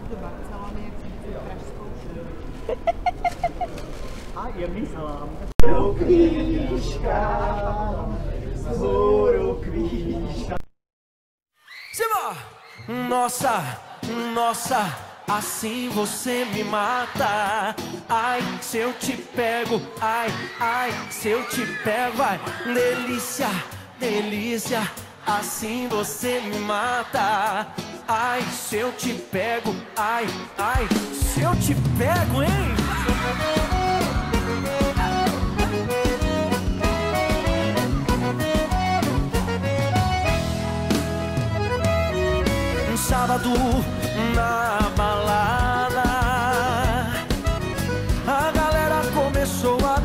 Zobacz, salamy jak sobie wybrać z kołczem. A, jemný salám. Rukvíška, rukvíška. Nossa, nossa, assim você me mata. Ai, se eu te pego, ai, ai, se eu te pego, vai. Delícia, delícia, assim você me mata. Ai, se eu te pego, ai, ai, se eu te pego, hein? Sábado na balada, a galera começou a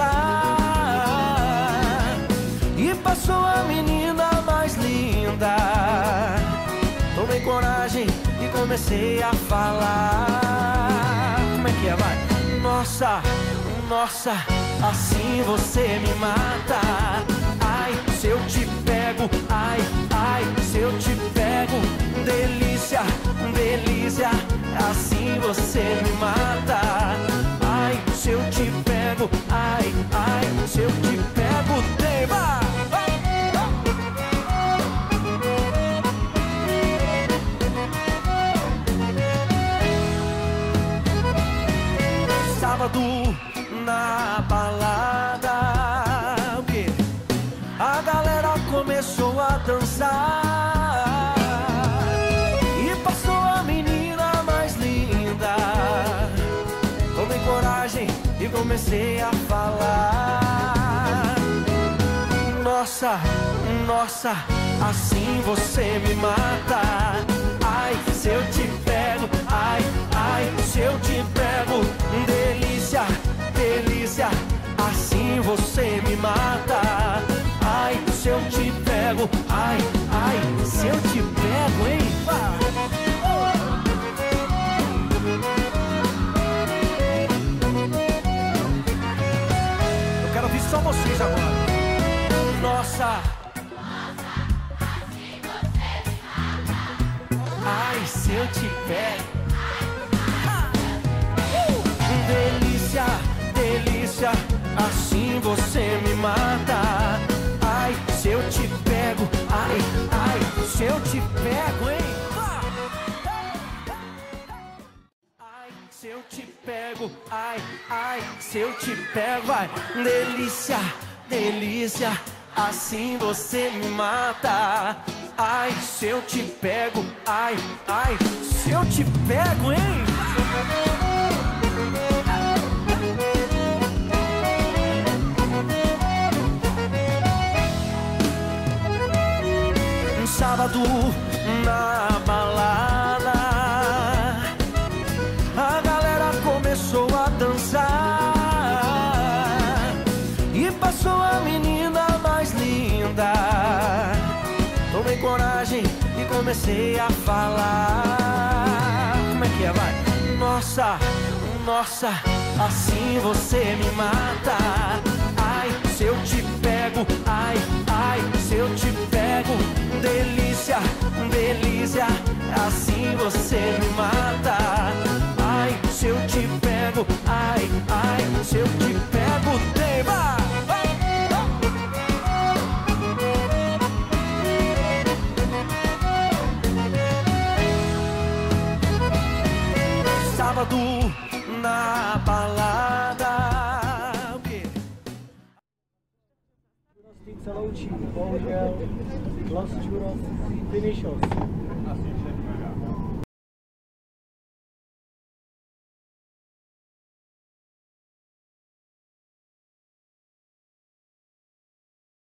dançar e passou a menina mais linda. Tomei coragem e comecei a falar. Como é que é, vai? Nossa, nossa, assim você me mata. Ai, se eu te pego, ai, ai, se eu te pego. Delícia, delícia, assim você me mata. Ai, se eu te pego, ai, ai, se eu te pego, tema. Sábado na balada, o quê? A galera começou a dançar e passou a menina mais linda. Tomei coragem e comecei a falar. Nossa, nossa, assim você me mata. Ai, se eu te pego, ai, ai, se eu te pego. Delícia, delícia, assim você me mata. Ai, se eu te pego, ai, ai, se eu te pego, hein? Eu quero ouvir só vocês agora. Nossa, assim você me mata. ai, se eu te pego. Delícia, delícia, assim você me mata. Ai, se eu te pego, ai, ai, se eu te pego, hein? Ai, se eu te pego, ai, ai, se eu te pego, vai. Delícia, delícia, assim você me mata. Ai, se eu te pego, ai, ai, se eu te pego, hein? Sábado na balada, a galera começou a dançar e passou a menina mais linda. Tomei coragem e comecei a falar. Como é que é, vai? Nossa, nossa, assim você me mata. Ai, se eu te pego, ai, ai, se eu te pego. Delícia, delícia, assim você me mata. Ai, se eu te pego, ai, ai, se eu te pego, tema. Sábado na balada, o quê? S tím se loučím, bohužel Los Churros Finishos.